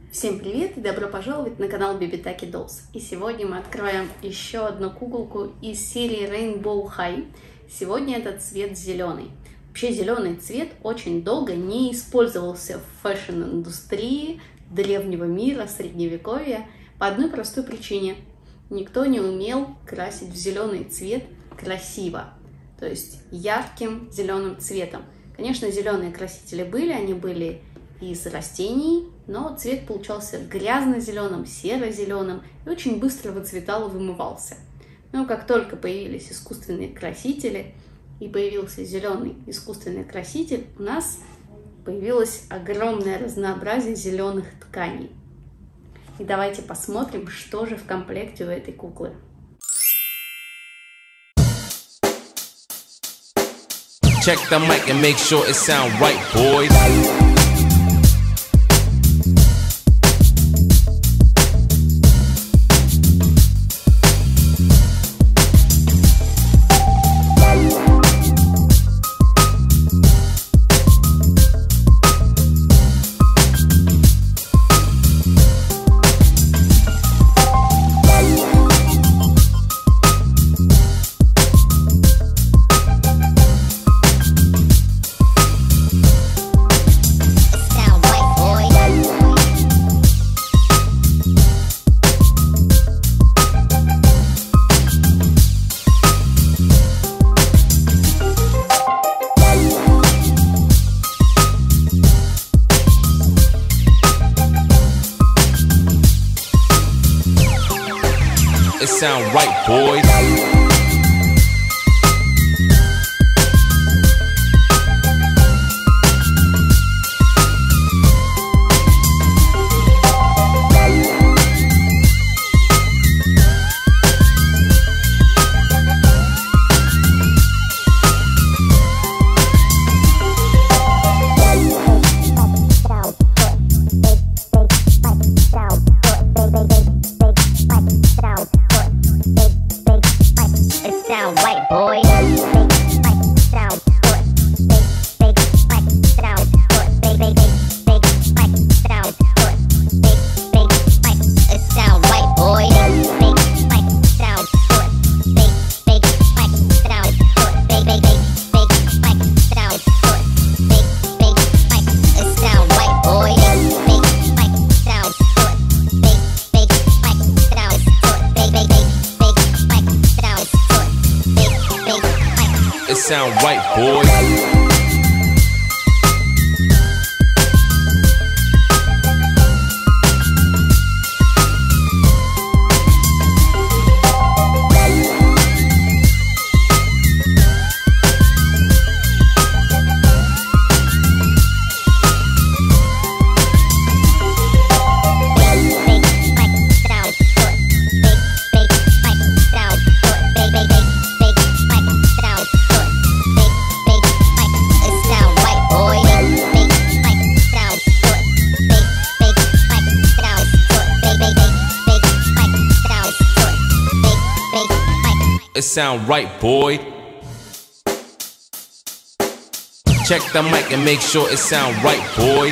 Всем привет и добро пожаловать на канал Baby Taki Dolls. И сегодня мы откроем еще одну куколку из серии Rainbow High. Сегодня этот цвет зеленый. Вообще зеленый цвет очень долго не использовался в фэшн-индустрии древнего мира, средневековья по одной простой причине. Никто не умел красить в зеленый цвет красиво, то есть ярким зеленым цветом. Конечно, зеленые красители были, они были из растений, но цвет получался грязно-зеленым, серо-зеленым и очень быстро выцветал и вымывался. Но как только появились искусственные красители и появился зеленый искусственный краситель, у нас появилось огромное разнообразие зеленых тканей. И давайте посмотрим, что же в комплекте у этой куклы. Check the mic and make sure it sound right, boys. It sound right, boys. Sound right, boys. It sound right, boy. Check the mic and make sure it sound right, boys.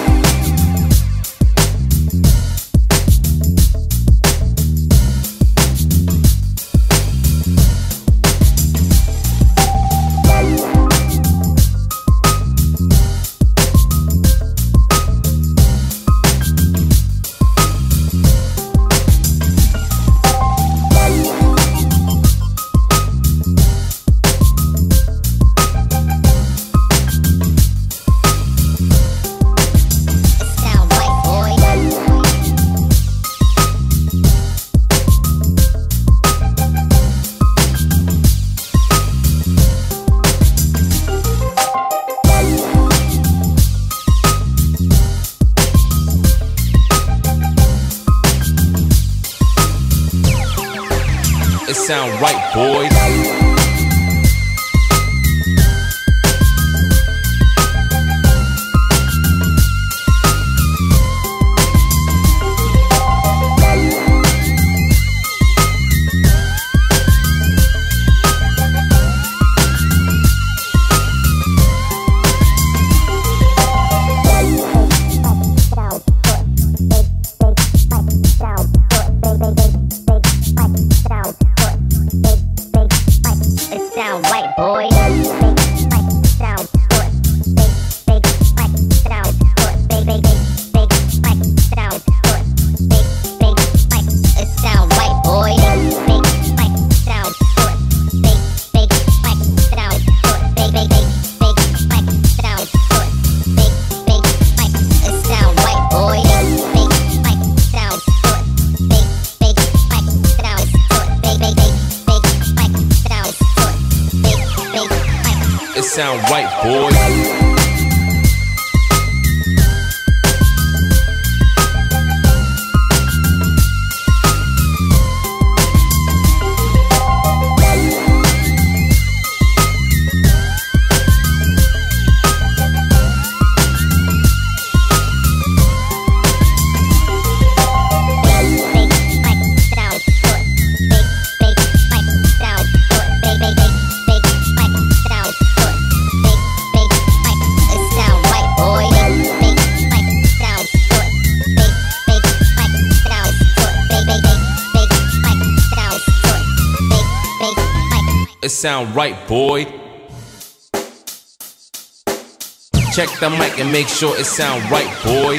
It sound right, boys. Big It sound right, boy. It sound right, boy. Check the mic and make sure it sound right, boy.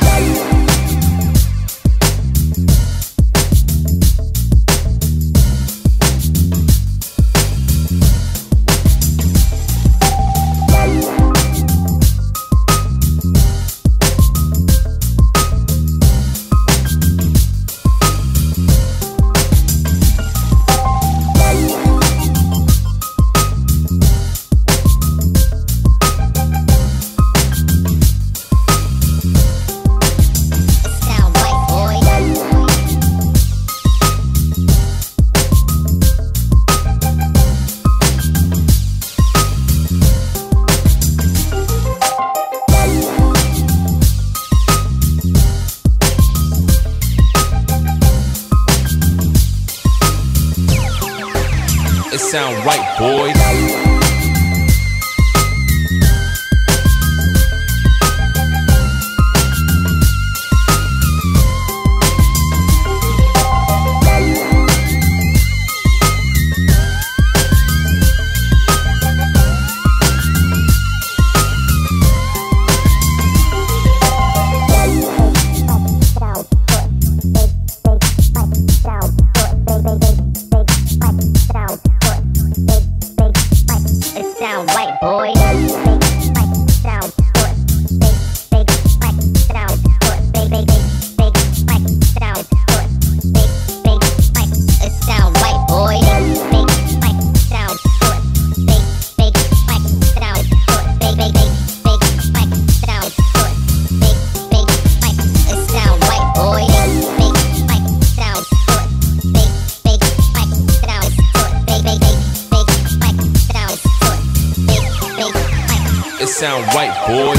It sound right, boy. It sound right, boy.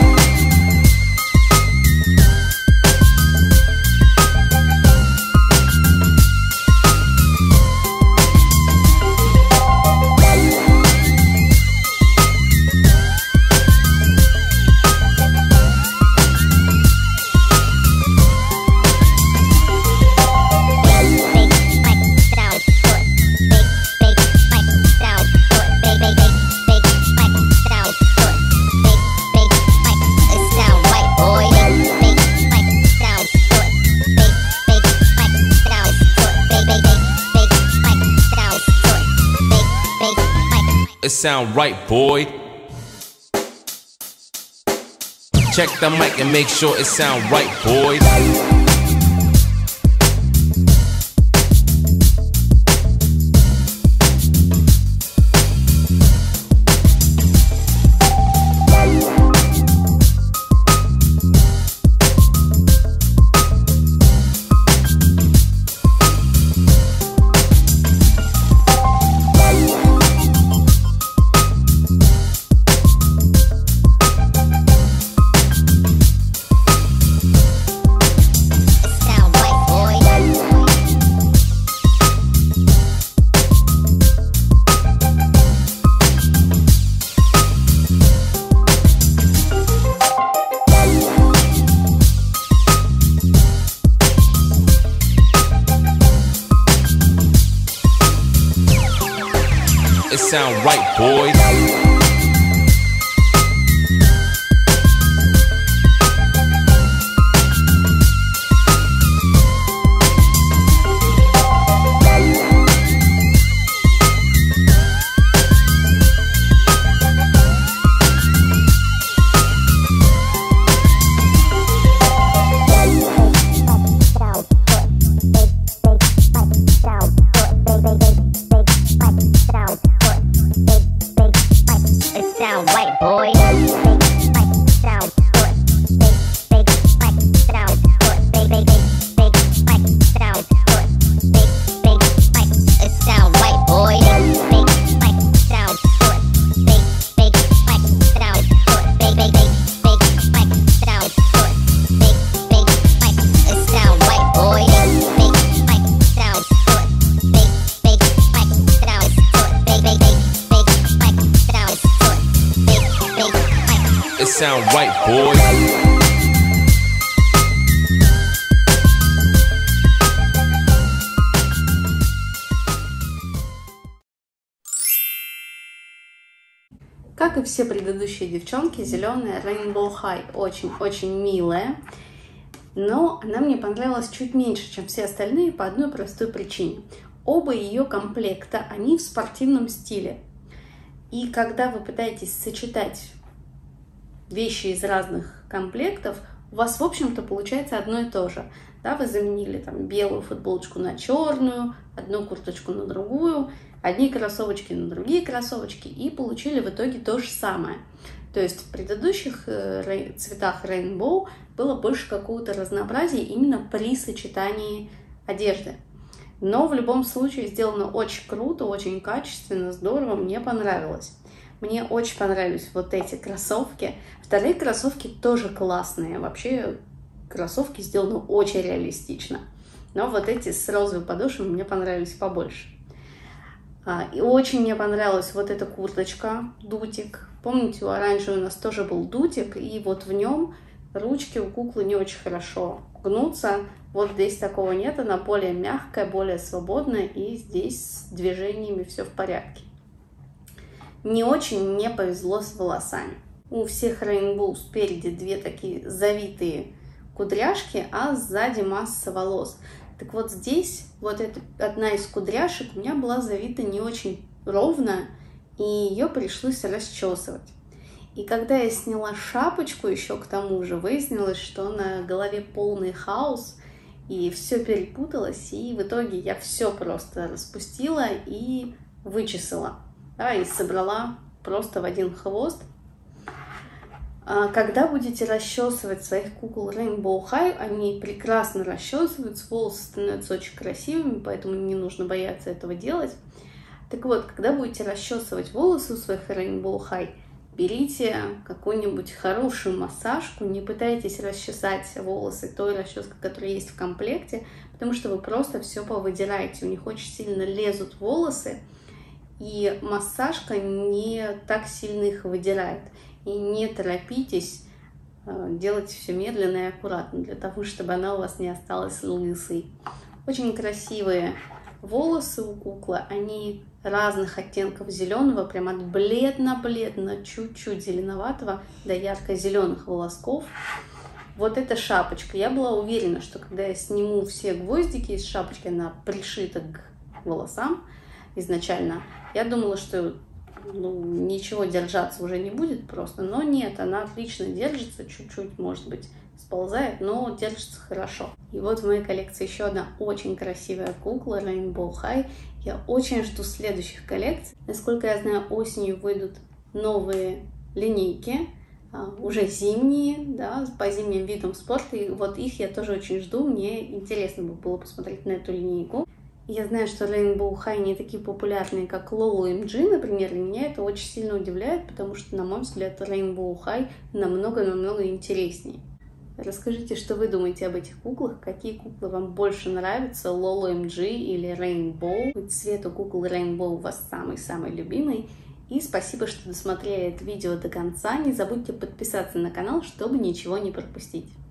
It sound right, boy. Check the mic and make sure it sound right, boy. It sound right, boy. sound white, boy. Big sound good. Big sound good. Big sound good. Big it sound white, boy. Big sound good. Big sound good. Big sound good. Big it sound white, boy. Big sound good. Big sound good. Big sound good. It sound right, boy. Как и все предыдущие девчонки, зеленая Rainbow High очень-очень милая, но она мне понравилась чуть меньше, чем все остальные по одной простой причине. Оба ее комплекта, они в спортивном стиле. И когда вы пытаетесь сочетать вещи из разных комплектов, у вас, в общем-то, получается одно и то же. Да, вы заменили там белую футболочку на черную, одну курточку на другую, одни кроссовочки на другие кроссовочки, и получили в итоге то же самое. То есть в предыдущих цветах Rainbow было больше какого-то разнообразия именно при сочетании одежды. Но в любом случае сделано очень круто, очень качественно, здорово, мне понравилось. Мне очень понравились вот эти кроссовки. Вторые кроссовки тоже классные. Вообще кроссовки сделаны очень реалистично. Но вот эти с розовой подошвой мне понравились побольше. И очень мне понравилась вот эта курточка, дутик. Помните, у оранжевой у нас тоже был дутик, и вот в нем ручки у куклы не очень хорошо гнутся. Вот здесь такого нет, она более мягкая, более свободная, и здесь с движениями все в порядке. Не очень мне повезло с волосами. У всех Rainbow спереди две такие завитые кудряшки, а сзади масса волос. Так вот здесь вот эта одна из кудряшек у меня была завита не очень ровно, и ее пришлось расчесывать. И когда я сняла шапочку еще к тому же, выяснилось, что на голове полный хаос, и все перепуталось, и в итоге я все просто распустила и вычесала, да, и собрала просто в один хвост. Когда будете расчесывать своих кукол Rainbow High, они прекрасно расчесываются, волосы становятся очень красивыми, поэтому не нужно бояться этого делать. Так вот, когда будете расчесывать волосы у своих Rainbow High, берите какую-нибудь хорошую массажку, не пытайтесь расчесать волосы той расческой, которая есть в комплекте, потому что вы просто все повыдираете, у них очень сильно лезут волосы, и массажка не так сильно их выдирает. И не торопитесь, делать все медленно и аккуратно, для того, чтобы она у вас не осталась лысой. Очень красивые волосы у куклы, они разных оттенков зеленого, прям от бледно-бледно, чуть-чуть зеленоватого до ярко-зеленых волосков. Вот эта шапочка, я была уверена, что когда я сниму все гвоздики из шапочки, она пришита к волосам изначально, я думала, что ничего держаться уже не будет просто, но нет, она отлично держится, чуть-чуть, может быть, сползает, но держится хорошо. И вот в моей коллекции еще одна очень красивая кукла Rainbow High. Я очень жду следующих коллекций. Насколько я знаю, осенью выйдут новые линейки, уже зимние, да, по зимним видам спорта, и вот их я тоже очень жду, мне интересно было посмотреть на эту линейку. Я знаю, что Rainbow High не такие популярные, как LOLOMG, например, и меня это очень сильно удивляет, потому что, на мой взгляд, Rainbow High намного-намного интереснее. Расскажите, что вы думаете об этих куклах, какие куклы вам больше нравятся, LOLOMG или Rainbow, цвет у кукол Rainbow у вас самый-самый любимый. И спасибо, что досмотрели это видео до конца, не забудьте подписаться на канал, чтобы ничего не пропустить.